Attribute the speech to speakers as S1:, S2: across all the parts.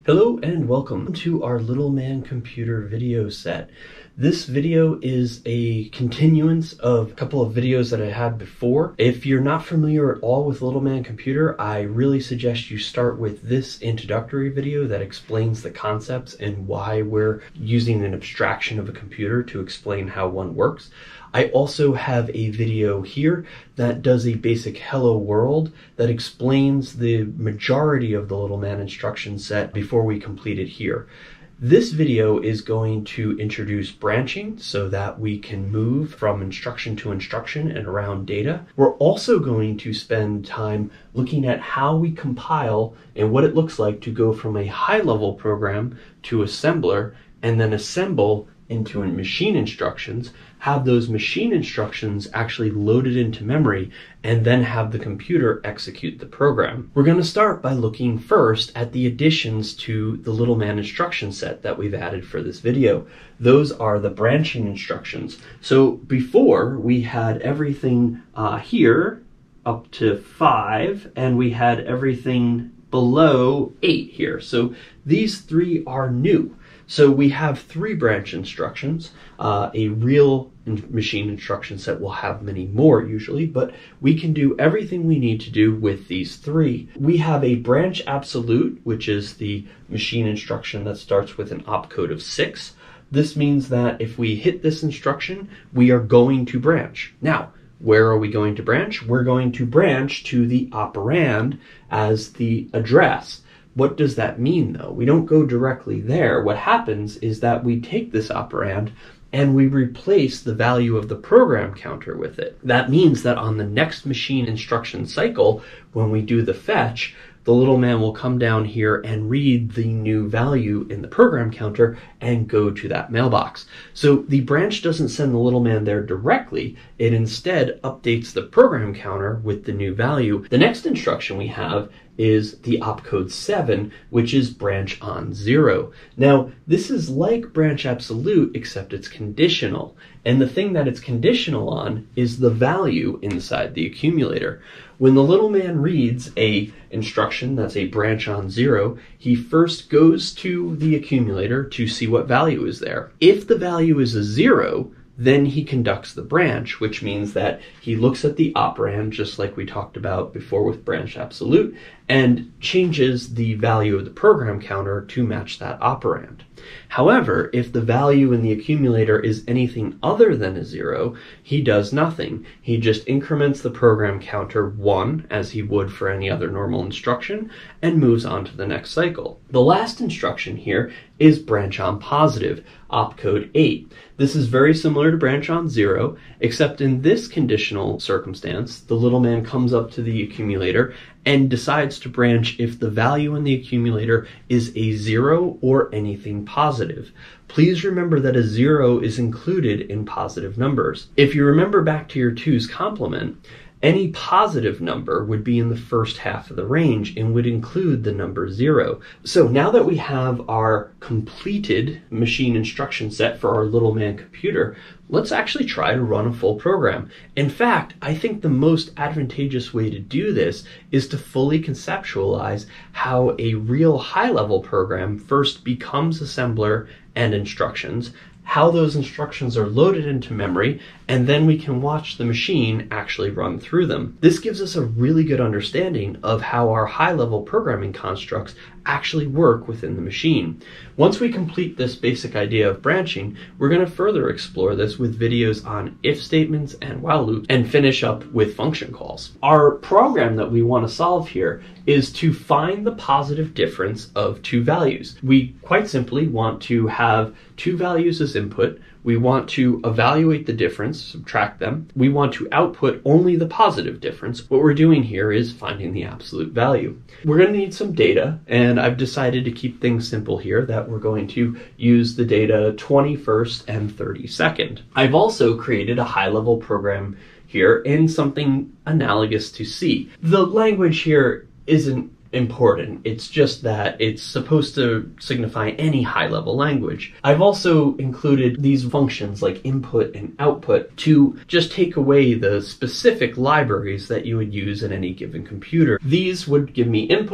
S1: Hello and welcome to our Little Man Computer video set. This video is a continuance of a couple of videos that I had before. If you're not familiar at all with Little Man Computer, I really suggest you start with this introductory video that explains the concepts and why we're using an abstraction of a computer to explain how one works. I also have a video here that does a basic hello world that explains the majority of the Little Man instruction set before we complete it here. This video is going to introduce branching so that we can move from instruction to instruction and around data. We're also going to spend time looking at how we compile and what it looks like to go from a high-level program to assembler and then assemble into machine instructions, have those machine instructions actually loaded into memory, and then have the computer execute the program. We're going to start by looking first at the additions to the Little Man instruction set that we've added for this video. Those are the branching instructions. So before we had everything here up to 5, and we had everything below 8 here. So these three are new. So we have 3 branch instructions. A real machine instruction set will have many more usually, but we can do everything we need to do with these 3. We have a branch absolute, which is the machine instruction that starts with an opcode of 6. This means that if we hit this instruction, we are going to branch. Now, where are we going to branch? We're going to branch to the operand as the address. What does that mean, though? We don't go directly there. What happens is that we take this operand and we replace the value of the program counter with it. That means that on the next machine instruction cycle, when we do the fetch, the little man will come down here and read the new value in the program counter and go to that mailbox. So the branch doesn't send the little man there directly. It instead updates the program counter with the new value. The next instruction we have is the opcode 7, which is branch on 0. Now, this is like branch absolute, except it's conditional. And the thing that it's conditional on is the value inside the accumulator. When the little man reads a instruction that's a branch on 0, he first goes to the accumulator to see what value is there. If the value is a 0, then he conducts the branch, which means that he looks at the operand, just like we talked about before with branch absolute, and changes the value of the program counter to match that operand. However, if the value in the accumulator is anything other than a 0, he does nothing. He just increments the program counter 1, as he would for any other normal instruction, and moves on to the next cycle. The last instruction here is branch on positive, opcode 8. This is very similar to branch on 0, except in this conditional circumstance, the little man comes up to the accumulator and decides to branch if the value in the accumulator is a 0 or anything positive. Please remember that a 0 is included in positive numbers. If you remember back to your 2's complement, any positive number would be in the first half of the range and would include the number 0. So now that we have our completed machine instruction set for our little man computer, let's actually try to run a full program. In fact, I think the most advantageous way to do this is to fully conceptualize how a real high-level program first becomes assembler and instructions, how those instructions are loaded into memory, and then we can watch the machine actually run through them. This gives us a really good understanding of how our high-level programming constructs actually work within the machine. Once we complete this basic idea of branching, we're going to further explore this with videos on if statements and while loops, and finish up with function calls. Our program that we want to solve here is to find the positive difference of 2 values. We quite simply want to have 2 values as input. We want to evaluate the difference, subtract them. We want to output only the positive difference. What we're doing here is finding the absolute value. We're going to need some data, and I've decided to keep things simple here, that we're going to use the data 21st and 32nd. I've also created a high-level program here in something analogous to C. The language here isn't important. It's just that it's supposed to signify any high-level language. I've also included these functions like input and output to just take away the specific libraries that you would use in any given computer. These would give me input,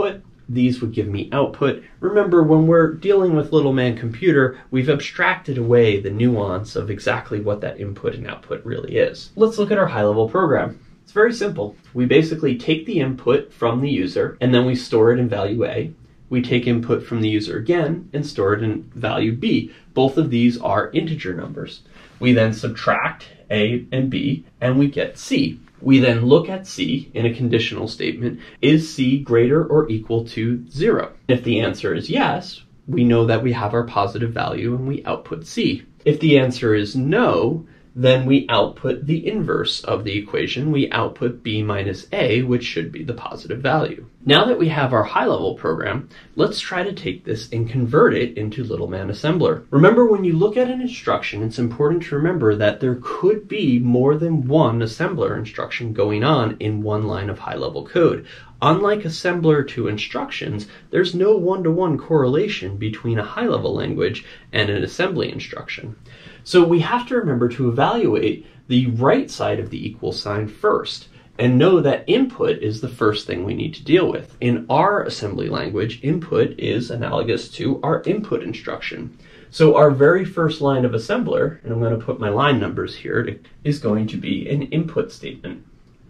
S1: these would give me output. Remember, when we're dealing with little man computer, we've abstracted away the nuance of exactly what that input and output really is. Let's look at our high-level program. It's very simple. We basically take the input from the user, and then we store it in value A. We take input from the user again and store it in value B. Both of these are integer numbers. We then subtract A and B, and we get C. We then look at C in a conditional statement. Is C greater or equal to 0? If the answer is yes, we know that we have our positive value and we output C. If the answer is no, then we output the inverse of the equation. We output B minus A, which should be the positive value. Now that we have our high-level program, let's try to take this and convert it into little man assembler. Remember, when you look at an instruction, it's important to remember that there could be more than one assembler instruction going on in one line of high-level code. Unlike assembler to instructions, there's no one-to-one correlation between a high-level language and an assembly instruction. So we have to remember to evaluate the right side of the equal sign first, and know that input is the first thing we need to deal with. In our assembly language, input is analogous to our input instruction. So our very first line of assembler, and I'm going to put my line numbers here, is going to be an input statement.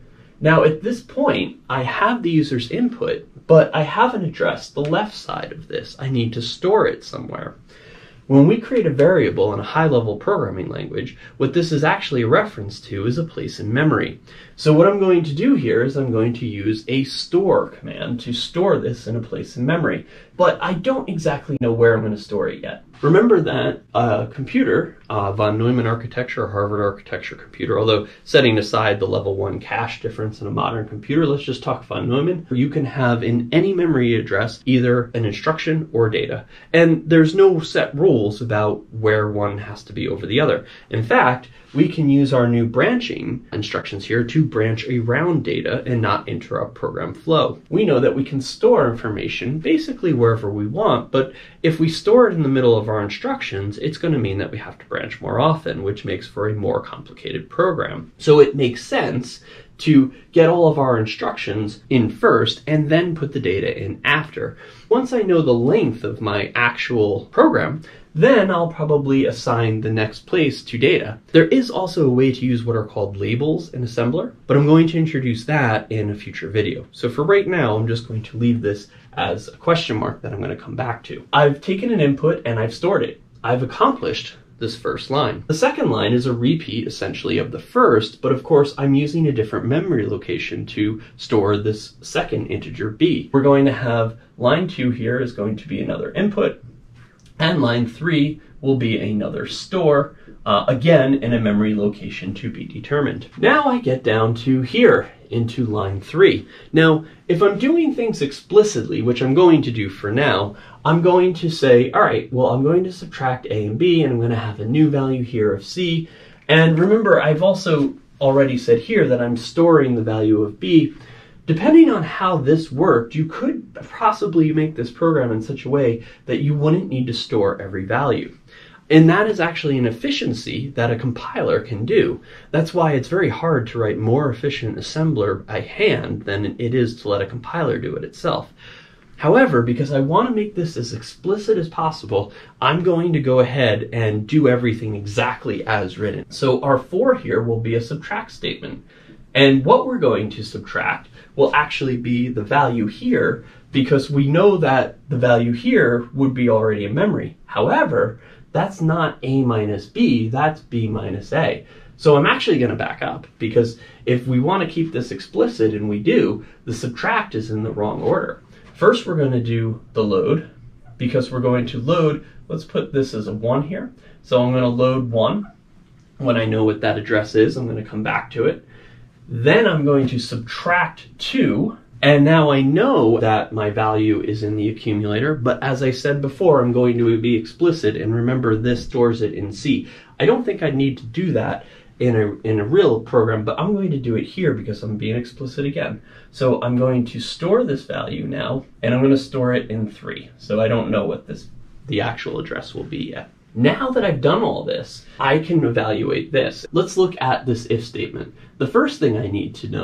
S1: Now at this point, I have the user's input, but I haven't addressed the left side of this. I need to store it somewhere. When we create a variable in a high-level programming language, what this is actually a reference to is a place in memory. So what I'm going to do here is I'm going to use a store command to store this in a place in memory. But I don't exactly know where I'm going to store it yet. Remember that a computer, von Neumann architecture or Harvard architecture computer, although setting aside the level 1 cache difference in a modern computer, let's just talk von Neumann. You can have in any memory address either an instruction or data. And there's no set rules about where one has to be over the other. In fact, we can use our new branching instructions here to branch around data and not interrupt program flow. We know that we can store information basically wherever we want, but if we store it in the middle of our instructions, it's going to mean that we have to branch more often, which makes for a more complicated program. So it makes sense to get all of our instructions in first and then put the data in after. Once I know the length of my actual program, then I'll probably assign the next place to data. There is also a way to use what are called labels in assembler, but I'm going to introduce that in a future video. So for right now, I'm just going to leave this as a question mark that I'm going to come back to. I've taken an input and I've stored it. I've accomplished this first line. The second line is a repeat essentially of the first, but of course I'm using a different memory location to store this second integer b. We're going to have line 2 here is going to be another input, and line 3 will be another store, again in a memory location to be determined. Now I get down to here into line 3. Now, if I'm doing things explicitly, which I'm going to do for now, I'm going to say, all right, well, I'm going to subtract A and B, and I'm going to have a new value here of C. And remember, I've also already said here that I'm storing the value of B. Depending on how this worked, you could possibly make this program in such a way that you wouldn't need to store every value. And that is actually an efficiency that a compiler can do. That's why it's very hard to write more efficient assembler by hand than it is to let a compiler do it itself. However, because I want to make this as explicit as possible, I'm going to go ahead and do everything exactly as written. So our 4 here will be a subtract statement. And what we're going to subtract will actually be the value here, because we know that the value here would be already in memory. However, that's not A minus B, that's B minus A. So I'm actually going to back up, because if we want to keep this explicit, and we do, the subtract is in the wrong order. First, we're going to do the load, because we're going to load, let's put this as a 1 here. So I'm going to load 1. When I know what that address is, I'm going to come back to it. Then I'm going to subtract 2. And now I know that my value is in the accumulator, but as I said before, I'm going to be explicit, and remember this stores it in C. I don't think I need to do that in a real program, but I'm going to do it here because I'm being explicit again. So I'm going to store this value now, and I'm going to store it in 3. So I don't know what the actual address will be yet. Now that I've done all this, I can evaluate this. Let's look at this if statement. The first thing I need to know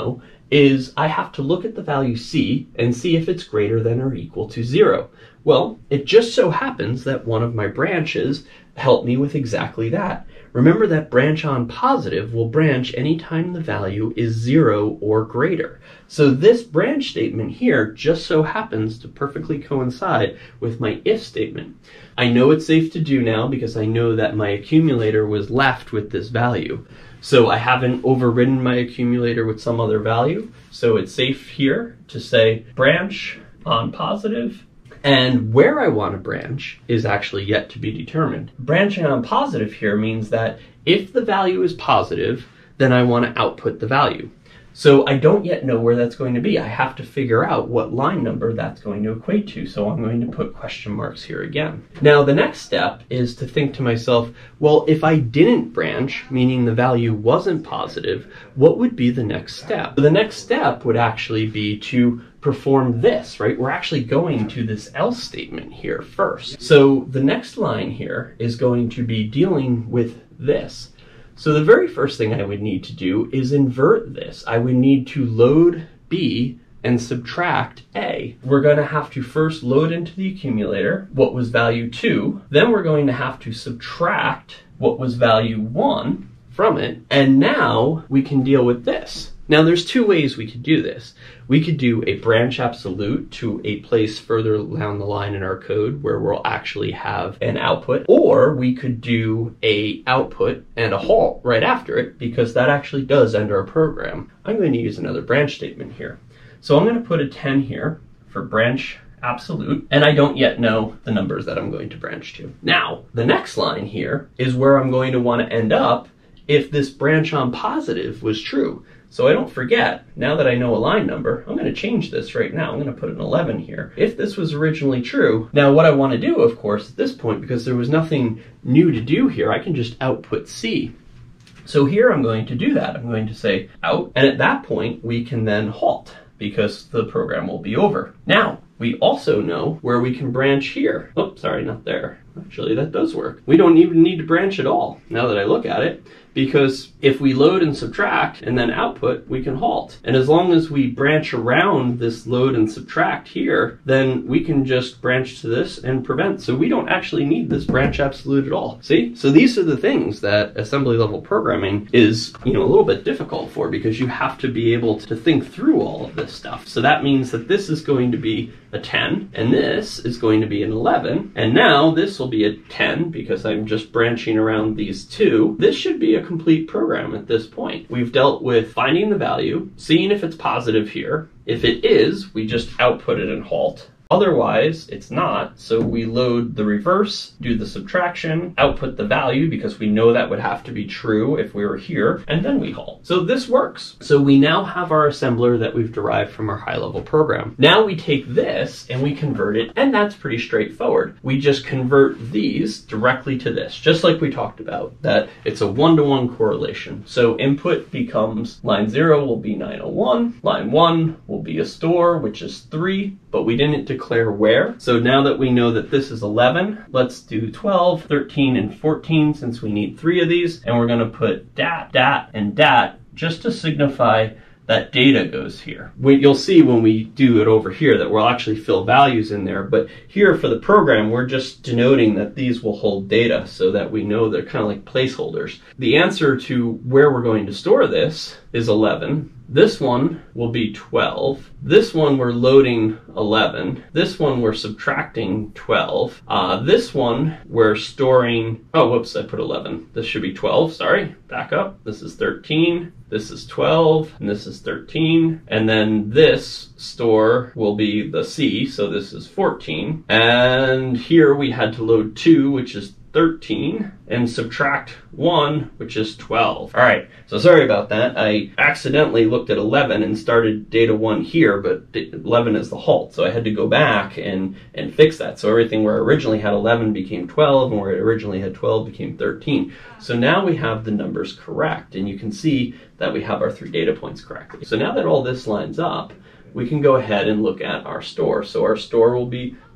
S1: is I have to look at the value c and see if it's greater than or equal to 0. Well, it just so happens that one of my branches helped me with exactly that. Remember that branch on positive will branch anytime the value is 0 or greater. So this branch statement here just so happens to perfectly coincide with my if statement. I know it's safe to do now because I know that my accumulator was left with this value. So I haven't overridden my accumulator with some other value. So it's safe here to say branch on positive. And where I want to branch is actually yet to be determined. Branching on positive here means that if the value is positive, then I want to output the value. So I don't yet know where that's going to be. I have to figure out what line number that's going to equate to. So I'm going to put question marks here again. Now the next step is to think to myself, well, if I didn't branch, meaning the value wasn't positive, what would be the next step? The next step would actually be to perform this, right? We're actually going to this else statement here first. So the next line here is going to be dealing with this. So the very first thing I would need to do is invert this. I would need to load B and subtract A. We're going to have to first load into the accumulator what was value 2. Then we're going to have to subtract what was value 1 from it. And now we can deal with this. Now there's two ways we could do this. We could do a branch absolute to a place further down the line in our code where we'll actually have an output, or we could do a output and a halt right after it because that actually does end our program. I'm going to use another branch statement here. So I'm going to put a 10 here for branch absolute, and I don't yet know the numbers that I'm going to branch to. Now, the next line here is where I'm going to want to end up if this branch on positive was true. So I don't forget, now that I know a line number, I'm going to change this right now. I'm going to put an 11 here. If this was originally true, now what I want to do, of course, at this point, because there was nothing new to do here, I can just output C. So here I'm going to do that. I'm going to say out, and at that point, we can then halt because the program will be over. Now, we also know where we can branch here. Oh, sorry, not there. Actually, that does work. We don't even need to branch at all, now that I look at it, because if we load and subtract and then output, we can halt. And as long as we branch around this load and subtract here, then we can just branch to this and prevent. So we don't actually need this branch absolute at all. See? So these are the things that assembly level programming is, a little bit difficult for, because you have to be able to think through all of this stuff. So that means that this is going to be a 10, and this is going to be an 11, and now this will be a 10 because I'm just branching around these two. This should be a complete program at this point. We've dealt with finding the value, seeing if it's positive here. If it is, we just output it and halt. Otherwise, it's not, so we load the reverse, do the subtraction, output the value because we know that would have to be true if we were here, and then we halt. So this works. So we now have our assembler that we've derived from our high-level program. Now we take this and we convert it, and that's pretty straightforward. We just convert these directly to this, just like we talked about, that it's a one-to-one correlation. So input becomes line 0 will be 901, line 1 will be a store, which is 3, but we didn't declare where. So now that we know that this is 11, let's do 12, 13, and 14 since we need 3 of these. And we're going to put dat, dat, and dat just to signify that data goes here. You'll see when we do it over here that we'll actually fill values in there, but here for the program, we're just denoting that these will hold data so that we know they're kind of like placeholders. The answer to where we're going to store this is 11. This one will be 12. This one we're loading 11. This one we're subtracting 12. This one we're storing, oh, whoops, I put 11. This should be 12, sorry, back up. This is 13, this is 12, and this is 13. And then this store will be the C, so this is 14. And here we had to load 2, which is 13, and subtract 1, which is 12. All right, so sorry about that. I accidentally looked at 11 and started data 1 here, but 11 is the halt, so I had to go back and fix that. So everything where I originally had 11 became 12, and where I originally had 12 became 13. So now we have the numbers correct, and you can see that we have our 3 data points correctly. So now that all this lines up, we can go ahead and look at our store. So our store will be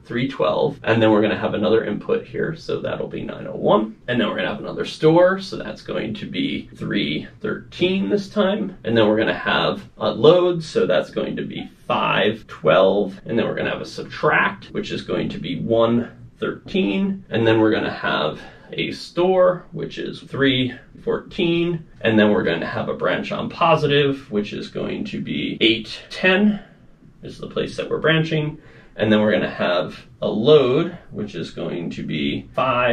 S1: 312, and then we're going to have another input here, so that'll be 901, and then we're going to have another store, so that's going to be 313 this time, and then we're going to have a load, so that's going to be 512, and then we're going to have a subtract, which is going to be 113, and then we're going to have a store, which is 314, and then we're going to have a branch on positive, which is going to be 810 is the place that we're branching, and then we're going to have a load, which is going to be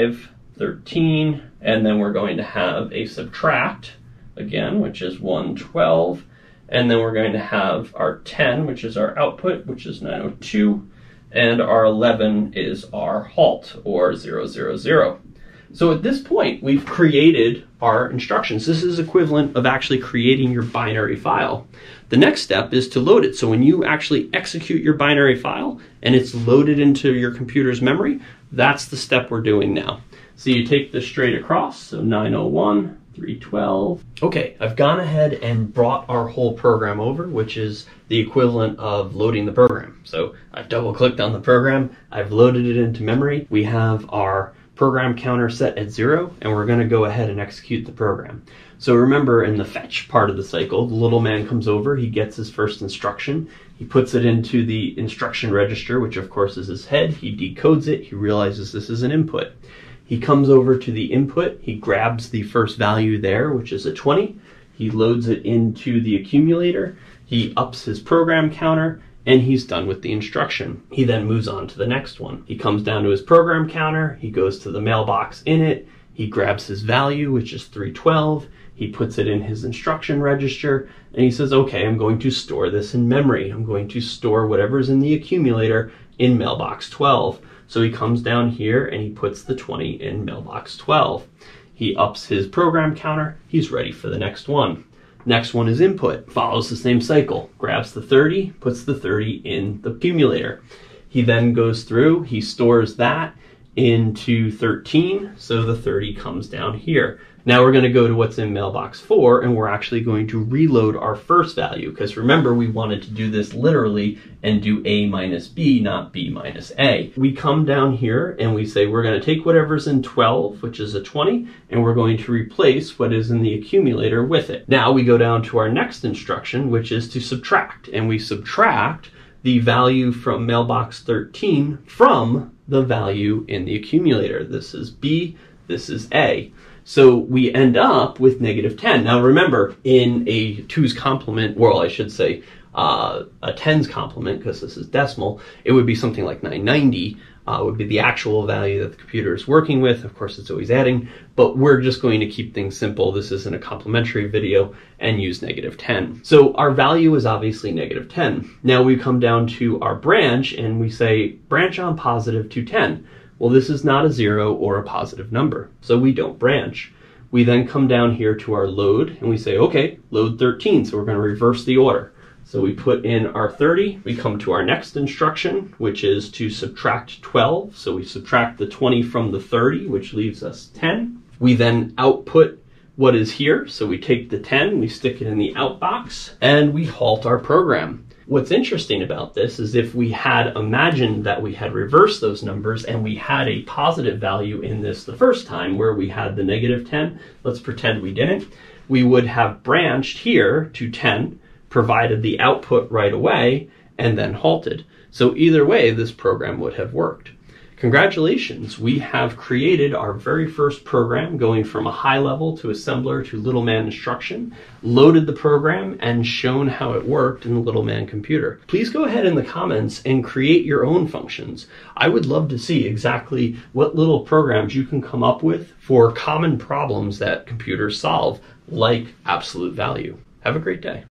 S1: 513, and then we're going to have a subtract again, which is 112, and then we're going to have our 10, which is our output, which is 902, and our 11 is our halt, or 000. So at this point, we've created our instructions. This is equivalent of actually creating your binary file. The next step is to load it. So when you actually execute your binary file and it's loaded into your computer's memory, that's the step we're doing now. So you take this straight across, so 901, 312. Okay, I've gone ahead and brought our whole program over, which is the equivalent of loading the program. So I've double-clicked on the program, I've loaded it into memory. We have our program counter set at 0, and we're going to go ahead and execute the program. So remember, in the fetch part of the cycle, the little man comes over, he gets his first instruction, he puts it into the instruction register, which of course is his head, he decodes it, he realizes this is an input. He comes over to the input, he grabs the first value there, which is a 20, he loads it into the accumulator, he ups his program counter, and he's done with the instruction. He then moves on to the next one. He comes down to his program counter, he goes to the mailbox in it, he grabs his value, which is 312, he puts it in his instruction register, and he says, okay, I'm going to store this in memory. I'm going to store whatever's in the accumulator in mailbox 12. So he comes down here and he puts the 20 in mailbox 12. He ups his program counter, he's ready for the next one. Next one is input, follows the same cycle, grabs the 30, puts the 30 in the accumulator. He then goes through, he stores that into 13, so the 30 comes down here. Now we're going to go to what's in mailbox 4, and we're actually going to reload our first value, because remember, we wanted to do this literally and do A minus B, not B minus A. We come down here and we say we're going to take whatever's in 12, which is a 20, and we're going to replace what is in the accumulator with it. Now we go down to our next instruction, which is to subtract, and we subtract the value from mailbox 13 from the value in the accumulator. This is B, this is A. So we end up with -10. Now remember, in a 2's complement, well, I should say a 10's complement, because this is decimal, it would be something like 990, would be the actual value that the computer is working with. Of course, it's always adding, but we're just going to keep things simple. This isn't a complementary video, and use -10. So our value is obviously -10. Now we come down to our branch and we say branch on positive to 10. Well, this is not a 0 or a positive number, so we don't branch. We then come down here to our load and we say, okay, load 13, so we're going to reverse the order. So we put in our 30, we come to our next instruction, which is to subtract 12. So we subtract the 20 from the 30, which leaves us 10. We then output what is here, so we take the 10, we stick it in the out box, and we halt our program. What's interesting about this is if we had imagined that we had reversed those numbers and we had a positive value in this the first time where we had the -10, let's pretend we didn't, we would have branched here to 10, provided the output right away, and then halted. So either way, this program would have worked. Congratulations, we have created our very first program going from a high level to assembler to little man instruction, loaded the program, and shown how it worked in the little man computer. Please go ahead in the comments and create your own functions. I would love to see exactly what little programs you can come up with for common problems that computers solve, like absolute value. Have a great day.